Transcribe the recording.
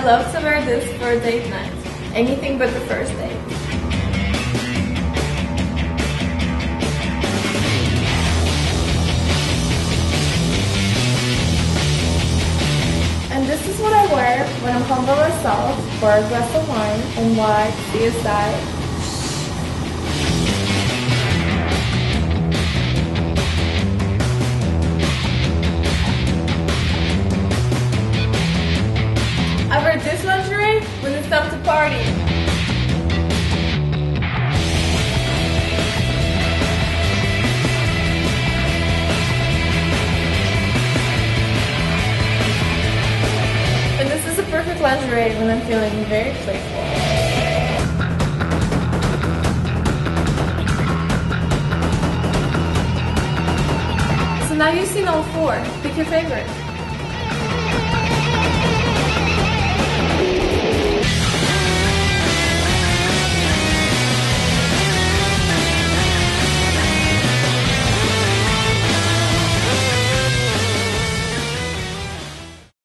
I love to wear this for a date night. Anything but the first date. And this is what I wear when I'm home by myself for a glass of wine and watch CSI. I wear this lingerie when it's time to party. And this is a perfect lingerie when I'm feeling very playful. So now you've seen all four. Pick your favorite.